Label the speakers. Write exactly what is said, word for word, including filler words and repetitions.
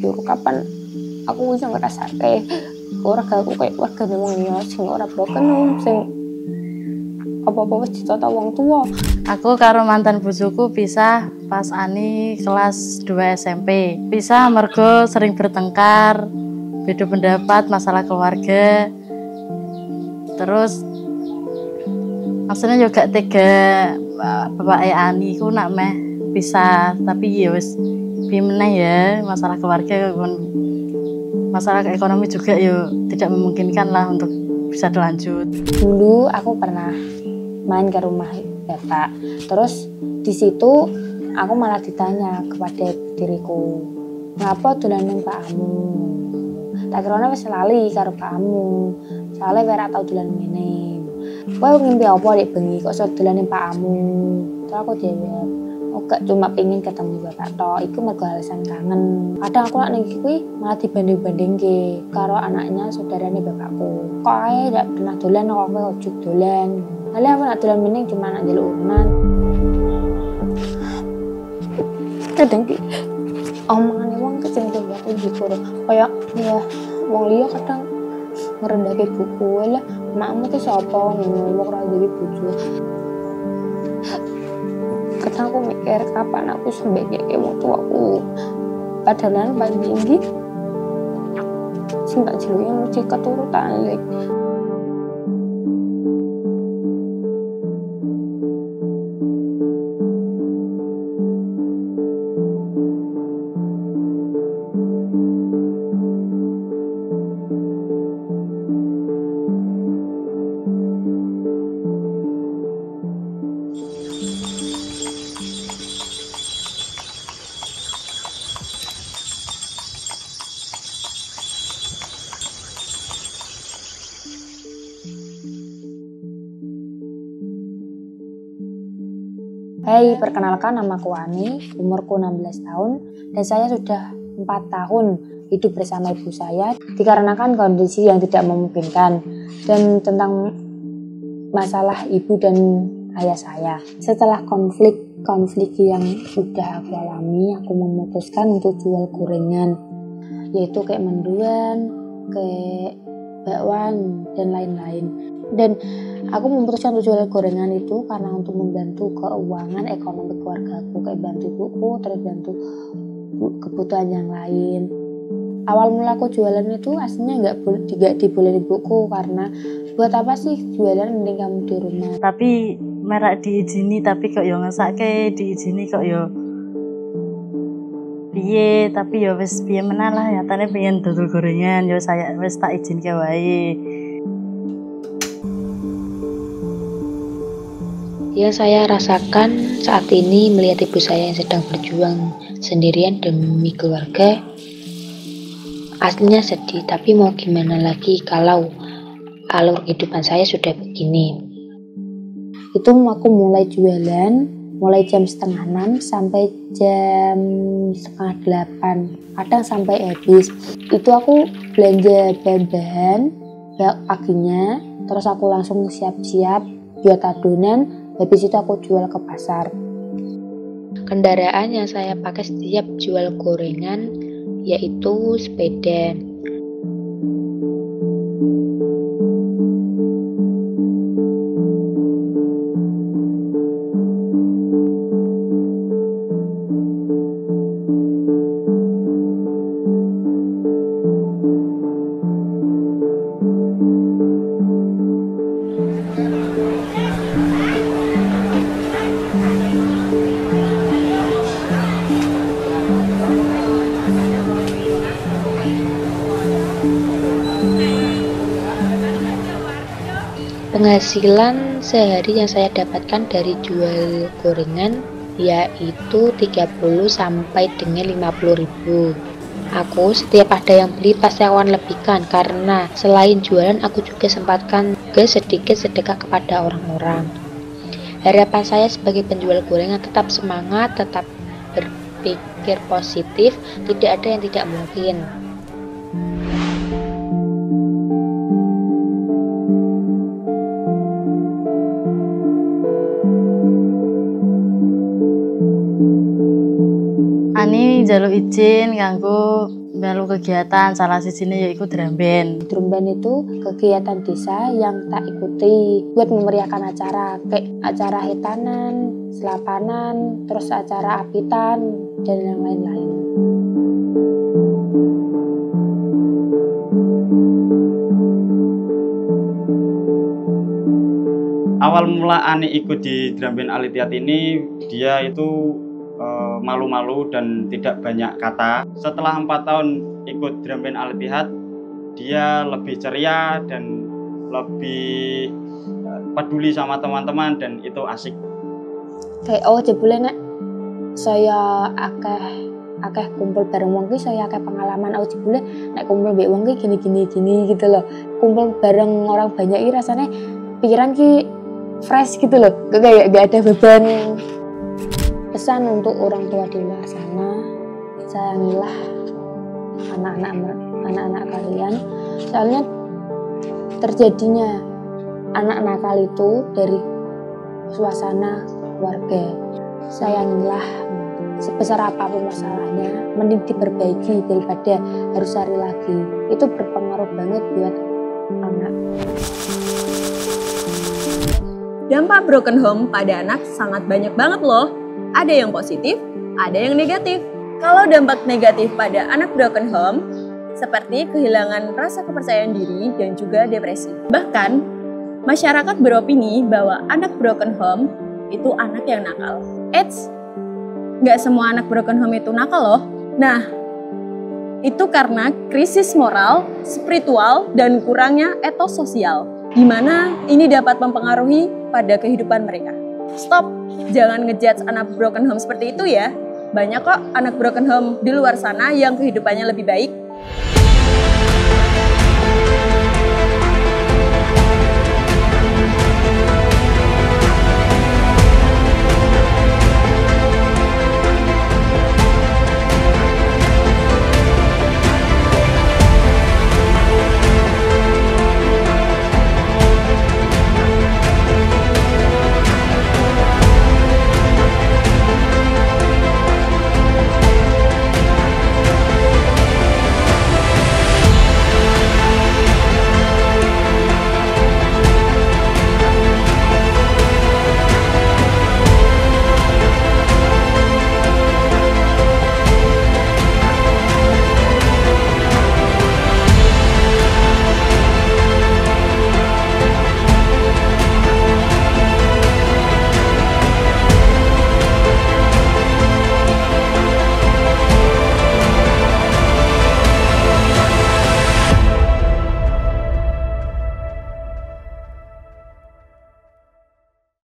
Speaker 1: njur kapan aku bisa ngrasake keluarga aku kayak warga wong liya sing ora broken, sing apa-apa wis ditata wong tua.
Speaker 2: Aku karo mantan bojoku pisah pas Ani kelas dua S M P. Pisah mergo sering bertengkar, beda pendapat masalah keluarga. Terus maksudnya juga tega bapak Ani ku nak meh pisah, tapi ya wis piye meneh ya, masalah keluarga masalah ekonomi juga ya tidak memungkinkan lah untuk bisa dilanjut.
Speaker 1: Dulu aku pernah main ke rumah bapak, terus di situ aku malah ditanya kepada diriku, ngapa dolan ning pakmu? Tak kirane wis lali karo pakmu, soalnya ora tau dolan ngene. Kowe ngimpi apa nek bengi kok iso dolan ning pakmu? Terus aku jawab, oh gak cuma pengen ketemu bapak tok, iku mergo alasan kangen. Kadang aku nak ning kuwi malah dibanding-bandingke karo anaknya saudarane bapakku. Kok ae gak pernah dolan kok kowe ojo dolan. Lah aku nak dolan mending cuma nak njaluk urunan. Kadang ki omongane wong kecil aku jujur kaya ya wong liya kadang ngerendahke buku lah makmu ki sapa ngono ora duwe bojo. Kadang aku mikir kapan aku sembek kayak wong tuaku. Padahal paling tinggi sing tak jeluki mesti keturutan lek. Hai, perkenalkan namaku Ani, umurku enam belas tahun dan saya sudah empat tahun hidup bersama ibu saya dikarenakan kondisi yang tidak memungkinkan dan tentang masalah ibu dan ayah saya. Setelah konflik-konflik yang sudah aku alami, aku memutuskan untuk jual gorengan, yaitu kayak menduan, kayak bakwan dan lain-lain. Dan aku memutuskan untuk jual gorengan itu karena untuk membantu keuangan ekonomi keluargaku, kayak bantu ibuku, terus bantu kebutuhan yang lain. Awal mula aku jualan itu aslinya nggak boleh, tidak dibolehin ibuku karena buat apa sih jualan mending kamu di rumah.
Speaker 2: Tapi merak diizini tapi kok yo ngesake diizini kok yo piye, tapi yo wis piye meneh lah nyatane pengen dodol gorengan yo saya wis tak izinke wae.
Speaker 3: Yang saya rasakan saat ini melihat ibu saya yang sedang berjuang sendirian demi keluarga, aslinya sedih, tapi mau gimana lagi kalau alur kehidupan saya sudah begini.
Speaker 1: Itu aku mulai jualan, mulai jam setengah enam sampai jam setengah delapan, kadang sampai habis. Itu aku belanja bahan-bahan paginya, terus aku langsung siap-siap buat adonan. Habis itu aku jual ke pasar.
Speaker 3: Kendaraan yang saya pakai setiap jual gorengan yaitu sepeda. Penghasilan sehari yang saya dapatkan dari jual gorengan yaitu tiga puluh sampai dengan lima puluh ribu. Aku setiap ada yang beli pasti akan lebihkan karena selain jualan aku juga sempatkan ke sedikit sedekah kepada orang-orang. Harapan saya sebagai penjual gorengan tetap semangat, tetap berpikir positif, tidak ada yang tidak mungkin.
Speaker 2: Ani njaluk izin kanggo melu kegiatan salah sijine yaiku drum band.
Speaker 1: Drum band itu kegiatan desa yang tak ikuti buat memeriahkan acara kayak acara hitanan, selapanan, terus acara apitan dan yang lain-lain.
Speaker 4: Awal mula Ani ikut di drum band Alitiat ini, dia itu malu-malu dan tidak banyak kata. Setelah empat tahun ikut drum band Al-Ittihad, dia lebih ceria dan lebih peduli sama teman-teman dan itu asik.
Speaker 1: Kayak oh jebule nek saya akeh akeh kumpul bareng wong ki saya akeh pengalaman. Oh jebule nek kumpul mbek wong ki gini-gini gini gitu loh. Kumpul bareng orang banyak iki rasanya pikiran ki fresh gitu loh. Kayak gak ada beban. Pesan untuk orang tua di luar sana, sayangilah anak-anak anak-anak kalian. Soalnya terjadinya anak nakal itu dari suasana keluarga. Sayangilah, sebesar apapun masalahnya, mending diperbaiki daripada harus cari lagi. Itu berpengaruh banget buat anak.
Speaker 5: Dampak broken home pada anak sangat banyak banget loh. Ada yang positif, ada yang negatif. Kalau dampak negatif pada anak broken home, seperti kehilangan rasa kepercayaan diri dan juga depresi. Bahkan, masyarakat beropini bahwa anak broken home itu anak yang nakal. Eits, nggak semua anak broken home itu nakal loh. Nah, itu karena krisis moral, spiritual, dan kurangnya etos sosial, di mana ini dapat mempengaruhi pada kehidupan mereka. Stop! Jangan ngejudge anak broken home seperti itu ya. Banyak kok anak broken home di luar sana yang kehidupannya lebih baik.